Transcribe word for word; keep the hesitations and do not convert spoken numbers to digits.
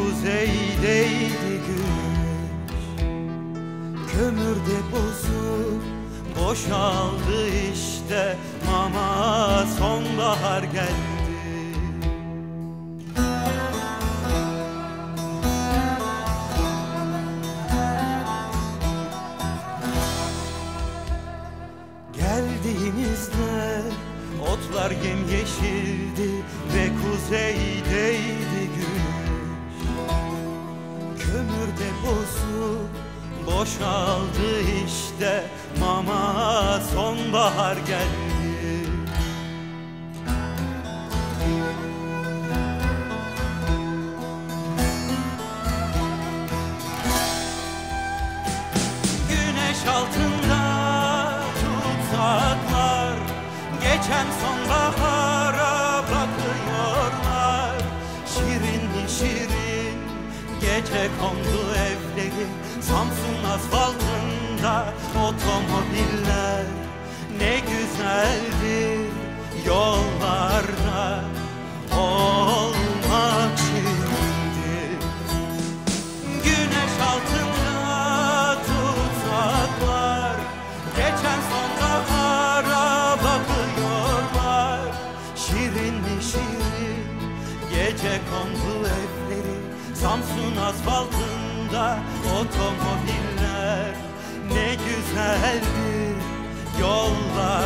kuzeydeydi güneş. Kömür deposu boşaldı işte, ama sonbahar geldi. Geldiğimizde otlar yemyeşildi ve kuzeydeydi güneş. Kömür deposu boşaldı işte, ama sonbahar geldi. Güneş altında tutsaklar geçen sonbahara bakıyorlar. Şirin şirin gece kondu evleri, Samsun asfaltında otomobiller. Ne güzeldir yollarda olmak şimdi. Güneş altında tutsaklar geçen sonbahara bakıyorlar. Şirin mi şirin gece kondu evleri, Samsun asfaltında otomobiller. Ne güzeldir yollar